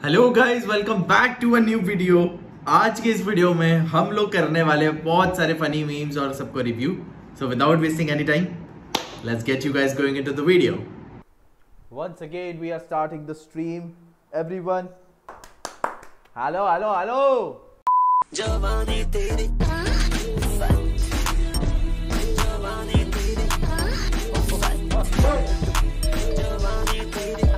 Hello guys, welcome back to a new video. आज के इस वीडियो में हम लोग करने वाले हैं बहुत सारे फनी मीम्स और सबको review. So without wasting any time, let's get you guys going into the video. Once again we are starting the stream. Everyone, hello. जवानी तेरी जवानी तेरी जवानी तेरी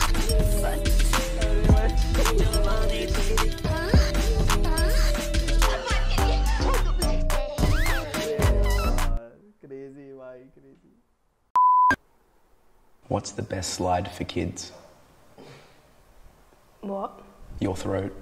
जवानी तेरी Crazy, bhai, crazy. What's the best slide for kids? What? Your throat.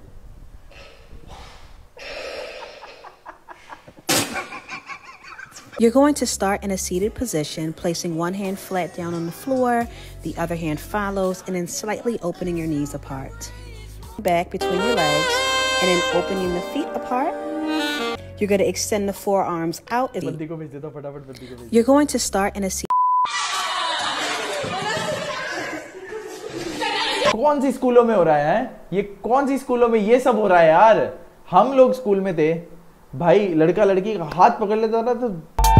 You're going to start in a seated position, placing one hand flat down on the floor, the other hand follows, and then slightly opening your knees apart. Back between your legs, and then opening the feet apart. You're going to extend the forearms out. बंदी को भेज देता फटाफट, बंदी को भेज। You're going to start in a seated. कौन सी स्कूलों में हो रहा है? ये कौन सी स्कूलों में ये सब हो रहा है यार? हम लोग स्कूल में थे भाई, लड़का लड़की का हाथ पकड़ लेता था तो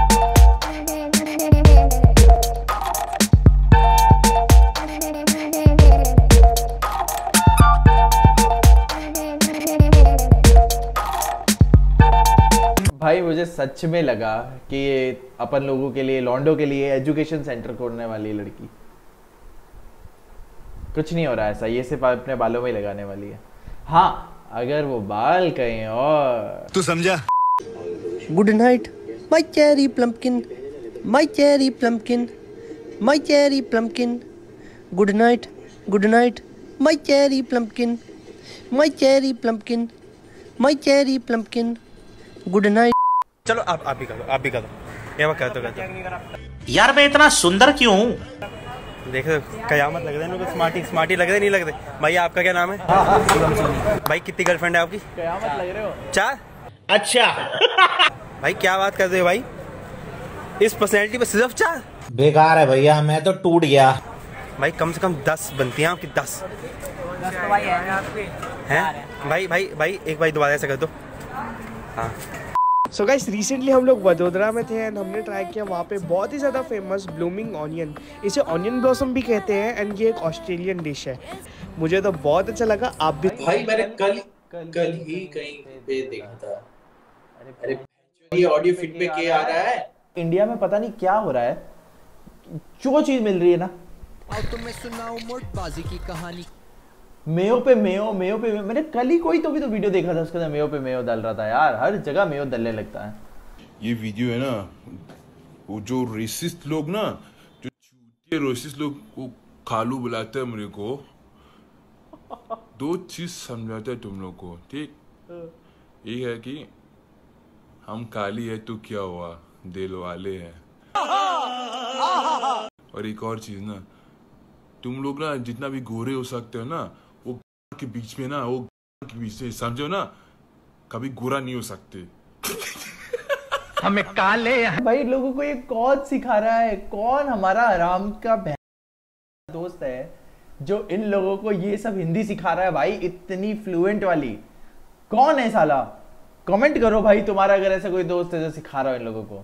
भाई मुझे सच में लगा कि ये अपन लोगों के लिए, लॉन्डो के लिए एजुकेशन सेंटर खोलने वाली लड़की। कुछ नहीं हो रहा ऐसा, ये सिर्फ अपने बालों में ही लगाने वाली है। हाँ, अगर वो बाल कहीं और तू समझा। Good night, my cherry plumpkin, my cherry plumpkin, my cherry plumpkin. Good night, my cherry plumpkin, my cherry plumpkin, my cherry plumpkin. Good night. चलो आप भी कर दो ये मैं कहता हूँ। यार मैं इतना सुंदर क्यों हूँ? देखो कयामत लग रहा है, स्मार्टी लग रहे नहीं लग रहे। भैया आपका क्या नाम है? भाई कितनी गर्लफ्रेंड है आपकी? कयामत लग रहे हो? 4। अच्छा भाई क्या बात करते हो भाई, इस पर्सनैलिटी पे सिर्फ 4? बेकार है भैया, मैं तो टूट गया। भाई कम से कम 10 बनती हैं आपकी। 10 हैं भाई एक भाई दोबारा ऐसा कर दो। हाँ सो गाइस, रिसेंटली हम लोग वडोदरा में थे एंड हमने ट्राई किया वहाँ पे बहुत ही ज़्यादा फेमस ब्लूमिंग ऑनियन, इसे ऑनियन ब्लॉसम भी कहते हैं एंड ये एक ऑस्ट्रेलियन डिश है। मुझे तो बहुत अच्छा लगा। आप भी? भाई मैंने कल ही कहीं पे देखा था। अरे ये ऑडियो फीडबैक के आ रहा है। इंडिया में पता नहीं क्या हो रहा है, जो चीज मिल रही है ना। अब तो मैं सुनाऊं मोटबाजी की कहानी। मेयो पे मेयो मैंने कल ही कोई तो भी तो वीडियो देखा था, उसके अंदर मेयो पे मेयो डाल रहा था यार। हर जगह मेयो डलने लगता है। ये वीडियो है ना, वो जो रेसिस्ट लोग ना, जो चूतिए रेसिस्ट लोग को खालू बुलाते हैं, मेरे को 2 चीज समझाते हैं तुम लोग को, ठीक? ये है कि हम काली है तो क्या हुआ, दिल वाले हैं। और एक और चीज ना, तुम लोग ना जितना भी गोरे हो सकते हो ना, वो के बीच में ना, वो के बीच में समझो ना, कभी गोरा नहीं हो सकते। हमें काले भाई लोगों को ये कौन सिखा रहा है? कौन हमारा हराम का दोस्त है जो इन लोगों को ये सब हिंदी सिखा रहा है भाई, इतनी फ्लुएंट वाली? कौन है साला? कमेंट करो भाई, तुम्हारा अगर ऐसा कोई दोस्त है जो सिखा रहा है इन लोगों को।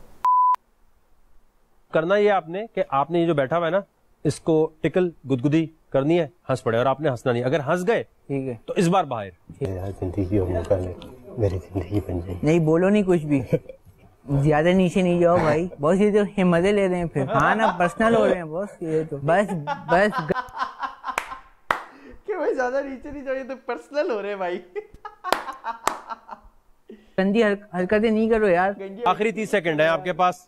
करना ये आपने कि आपने ये जो बैठा हुआ है ना, इसको टिकल गुदगुदी करनी है, हंस पड़े, और आपने हंसना नहीं। अगर हंस गए ठीक है तो इस बार बाहर। जिंदगी हो मौका मेरी जिंदगी बन जाए। नहीं बोलो नहीं कुछ भी, ज्यादा नीचे नहीं जाओ भाई। बॉस ये तो हिम्मतें ले रहे हैं फिर। हाँ ना, पर्सनल हो रहे हैं बॉस ये तो। बस कि भाई ज्यादा नीचे नहीं जाओ, ये तो पर्सनल हो रहे हैं भाई। गंदी हरकतें नहीं करो यार। आखिरी 30 सेकंड है आपके पास।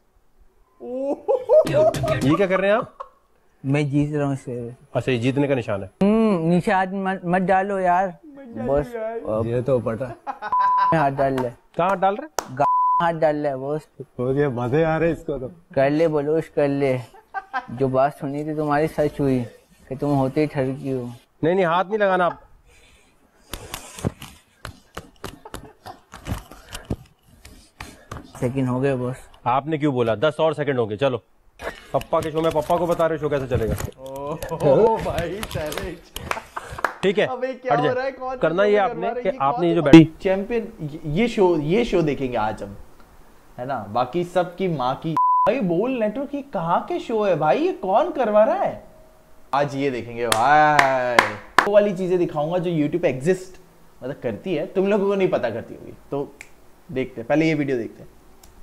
ये क्या कर रहे हैं आप? मैं जीत रहा हूँ इससे। अच्छा, ये जीतने का निशान है। नीचे हाथ मत डालो यार बॉस। ये तो पटा हाथ डाल ले। कहाँ डाल रहे? हाथ डाल ले बॉस। मजे आ रहे इसको तो। कर ले बलोश, कर ले। जो बात सुनी थी तुम्हारी सच हुई कि तुम होते ही ठरकी हो। नहीं हाथ नहीं लगाना आप। सेकंड हो गए बॉस। आपने क्यों बोला? 10 और सेकंड हो गए। चलो पप्पा के शो में, पप्पा को बता रहे शो कैसे चलेगा। ओह भाई सैवेज। ठीक है, अबे क्या हो रहा है? कौन करना ये आपने कि आपने ये जो बैठी चैंपियन, ये शो देखेंगे आज हम, है ना? बाकी सब की माँ की भाई बोल नेटवर्क की कहाँ के शो है भाई? ये कौन करवा रहा है? आज ये देखेंगे भाई, वो वाली चीजें दिखाऊंगा जो यूट्यूब पे एग्जिस्ट मतलब करती है, तुम लोगों को नहीं पता करती होगी। तो देखते हैं, पहले ये वीडियो देखते हैं।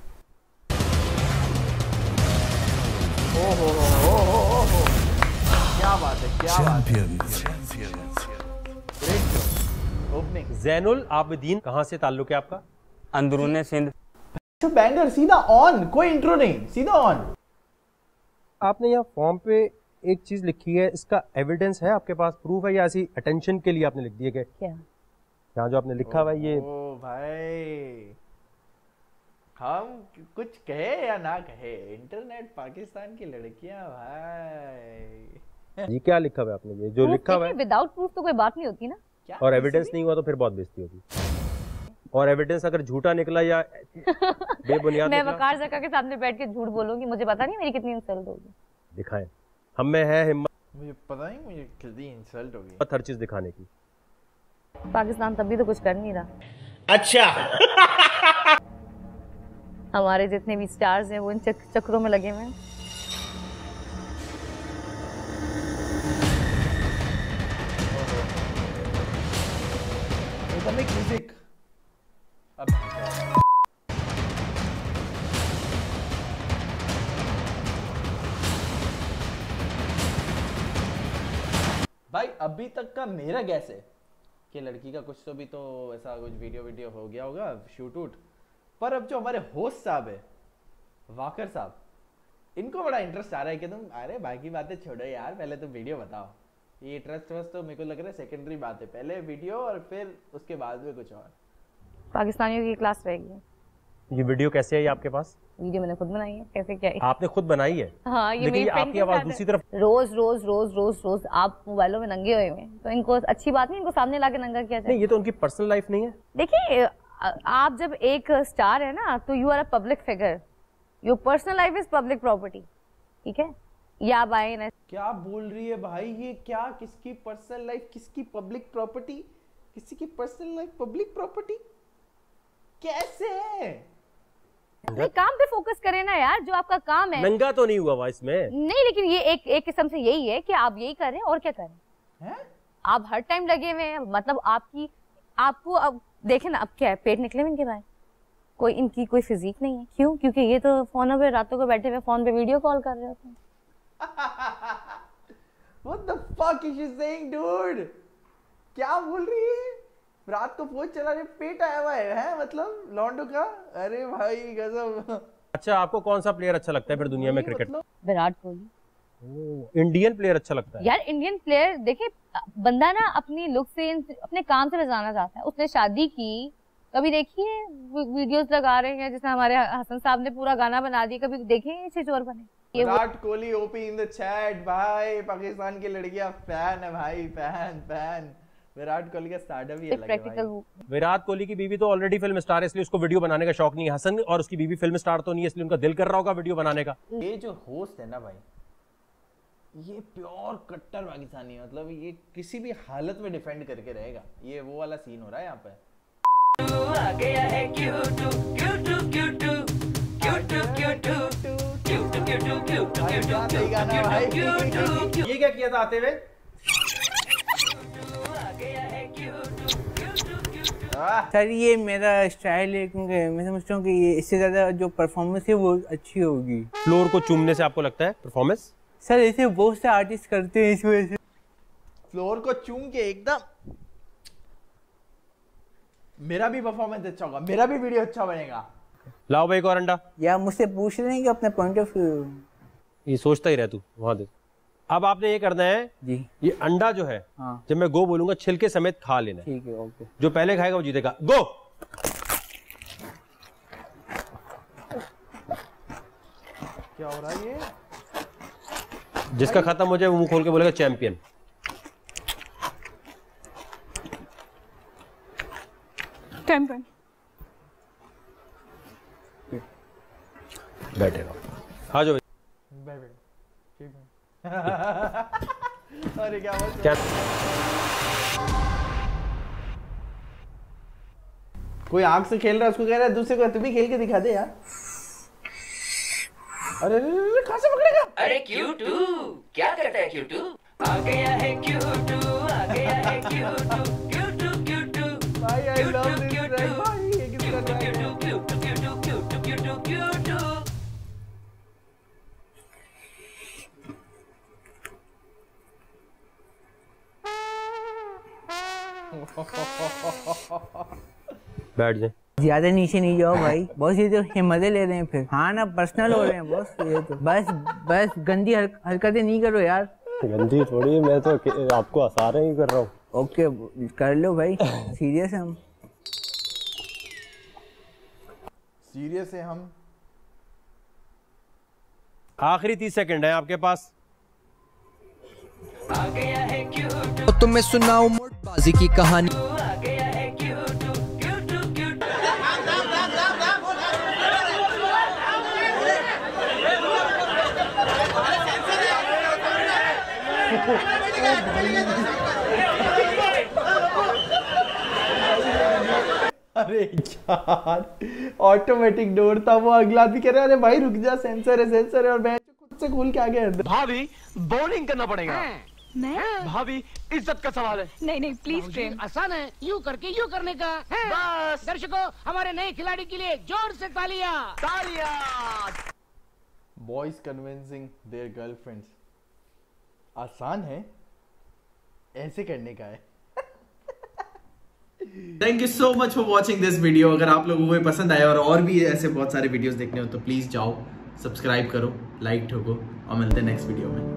ओ क्या बात है, क्या बात है। ओपनिंग जैनुल आबिदीन, कहाँ से ताल्लुक है आपका? अंदरूने सिंध। बैंगर, सीधा ऑन, कोई इंट्रो नहीं, सीधा ऑन। आपने यहाँ फॉर्म पे एक चीज लिखी है, इसका एविडेंस है आपके पास, प्रूफ है, या ऐसी अटेंशन के लिए आपने लिख दिया? क्या यहाँ जो आपने लिखा हुआ है ये? ओ भाई, हम कुछ कहे या ना कहे, इंटरनेट पाकिस्तान की लड़कियां भाई। ये क्या लिखा हुआ है आपने? ये जो लिखा हुआ है विदाउट प्रूफ तो कोई बात नहीं होती ना। और एविडेंस नहीं हुआ तो फिर बहुत बेइज्जती होगी। और एविडेंस अगर झूठा निकला या बेबुनियाद मैं निकला, वकार जका के सामने बैठ के झूठ बोलूंगी, मुझे पता नहीं मेरी कितनी इंसल्ट होगी। दिखाएं, हम में है हिम्मत, मुझे पता नहीं मुझे कितनी इंसल्ट होगी हर चीज दिखाने की। पाकिस्तान तब भी तो कुछ कर नहीं रहा। अच्छा हमारे जितने भी स्टार्स हैं वो इन चक्रों में लगे हुए हैं। म्यूजिक भाई अभी तक का मेरा गैस है कि लड़की का कुछ तो भी तो ऐसा कुछ वीडियो हो गया होगा, शूट उट। पर अब जो हमारे होस्ट साहब है, वाकर साहब, इनको बड़ा इंटरेस्ट आ रहा है कि तुम, अरे बाकी बातें छोड़ो यार, पहले तुम वीडियो बताओ। ये ट्रस्ट तो मेरे को लग रहा है सेकेंडरी बात है, पहले वीडियो और फिर उसके बाद में कुछ और। पाकिस्तानियों की क्लास रहेगी। ये वीडियो कैसे है? ये आपके पास वीडियो मैंने खुद बनाई है। कैसे क्या है? आपने खुद बनाई है? हाँ, ये लेकिन आपकी आवाज दूसरी तरफ। रोज रोज रोज रोज रोज आप मोबाइलों में नंगे हुए हैं, तो इनको अच्छी बात नहीं, इनको सामने लाके नंगा किया जाए। नहीं, ये तो उनकी पर्सनल लाइफ नहीं है। देखिए, आप जब एक स्टार है ना, तो you are a public figure, your personal life is public property, ठीक है? या बाय ना, क्या बोल रही है भाई ये? क्या, किसकी पर्सनल लाइफ, किसकी पब्लिक प्रॉपर्टी? किसी की पर्सनल लाइफ पब्लिक प्रॉपर्टी कैसे है? अपने काम पे फोकस करें ना यार, जो आपका काम है। नंगा तो नहीं हुआ हुआ इसमें। नहीं, लेकिन ये एक किस्म से यही है कि आप यही करें और क्या करें हैं? आप हर टाइम लगे हुए हैं, मतलब आपको अब देखें ना, अब क्या है, पेट निकले हुए इनके भाई, कोई इनकी कोई फिजिक नहीं है। क्यों? क्योंकि ये तो फोन पे रातों को बैठे हुए फोन पे वीडियो कॉल कर रहे होते हैं। What the fuck is she saying, dude? क्या बोल रही है? रात को फोन चला रहे, पेट आया हुआ है मतलब लॉन्डो का? अरे भाई गजब। अच्छा, आपको कौन सा प्लेयर अच्छा लगता है फिर दुनिया में cricket? Virat Kohli. Indian player अच्छा लगता है? यार इंडियन प्लेयर, देखिए बंदा ना अपनी लुक से, अपने काम से बचाना चाहता है। उसने शादी की, कभी देखिए वीडियोस लगा रहे हैं जिसमें हमारे हसन साहब ने पूरा गाना बना दिया, कभी देखें ऐसे चोर बने। Virat Kohli OP in the chat भाई, पाकिस्तान की लड़कियां फैन है भाई, फैन। विराट कोहली का स्टारडम ही अलग है भाई। विराट कोहली की बीवी तो ऑलरेडी फिल्म स्टार है, इसलिए उसको वीडियो बनाने का शौक नहीं है। हसन और उसकी बीवी फिल्म स्टार तो नहीं है, इसलिए उनका दिल कर रहा होगा वीडियो बनाने का। ये जो होस्ट है ना भाई, ये प्योर कट्टर पाकिस्तानी है, मतलब ये किसी भी हालत में डिफेंड करके रहेगा। ये वो वाला सीन हो रहा है यहाँ पे। आ गया है क्यूटू क्यूटू क्यूटू क्यूटू क्यूटू क्यूटू क्यूटू क्यूटू क्यूटू। ये क्या किया था आते हुए? सर ये मेरा स्टाइल है, क्योंकि मैं समझता हूँ कि ये इससे ज्यादा जो परफॉर्मेंस है वो अच्छी होगी। फ्लोर को चूमने से आपको लगता है परफॉर्मेंस? सर ऐसे बहुत से आर्टिस्ट करते हैं, इस वजह से। फ्लोर को चूम के एकदम मेरा भी परफॉर्मेंस अच्छा होगा, मेरा भी वीडियो अच्छा बनेगा। लाओ भाई एक और अंडा। या मुझसे पूछ रहे हैं कि अपने पॉइंट ऑफ व्यू। ये सोचता ही रह तू वहां दे। अब आपने ये करना है जी, ये अंडा जो है, हाँ, जब मैं गो बोलूंगा छिलके समेत खा लेना। ठीक है, ओके। जो पहले खाएगा वो जीतेगा। गो। क्या हो रहा है ये? जिसका खत्म हो जाए वो मुंह खोल के बोलेगा चैंपियन। चैंपियन। बैठे रहो। आ जाओ। अरे क्या कोई आग से खेल रहा है, उसको कह रहा है दूसरे को तू भी खेल के दिखा दे यार। अरे कहां से पकड़ेगा? अरे क्यूटू क्या करता है क्यूटू? आ गया है क्यूटू, आ गया है क्यूटू, क्यूटू क्यूटू भाई आई लव दिस ट्रैक भाई, ये किसका ट्रैक है? क्यूटू क्यूटू क्यूटू क्यूटू क्यूटू। बैठ जाए। ज्यादा नीचे नहीं जाओ भाई, बॉस ये तो हिम्मतें ले रहे हैं फिर। हाँ ना, पर्सनल हो रहे हैं बॉस ये तो। बस गंदी हरकतें नहीं करो यार। गंदी थोड़ी, मैं तो आपको आसार ही कर रहा हूँ। ओके कर लो भाई, सीरियस है हम। सीरियस है हम। आखिरी 30 सेकंड है आपके पास। आ गया है क्यूटू, तो तुम्हें सुनाऊं मोटबाजी की कहानी। आ गया है क्यूटू, क्यूटू क्यूटू। अरे यार ऑटोमेटिक डोर था वो, अगला भी कह रहा है अरे भाई रुक जा, सेंसर है और मैं खुद से खोल के आ गया अंदर। भाभी बॉलिंग करना पड़ेगा। मैं भाभी इज्जत का सवाल है। नहीं प्लीज प्रेम। आसान है, यूं करके यूं करने का है। बस दर्शकों, हमारे नए खिलाड़ी के लिए जोर से तालियां। बॉयज कन्विंसिंग देयर गर्लफ्रेंड्स आसान है, ऐसे करने का है। Thank you so much for watching this video. अगर आप लोगों को ये पसंद आया और भी ऐसे बहुत सारे वीडियोस देखने हो तो प्लीज जाओ, सब्सक्राइब करो, लाइक ठोको और मिलते हैं नेक्स्ट वीडियो में।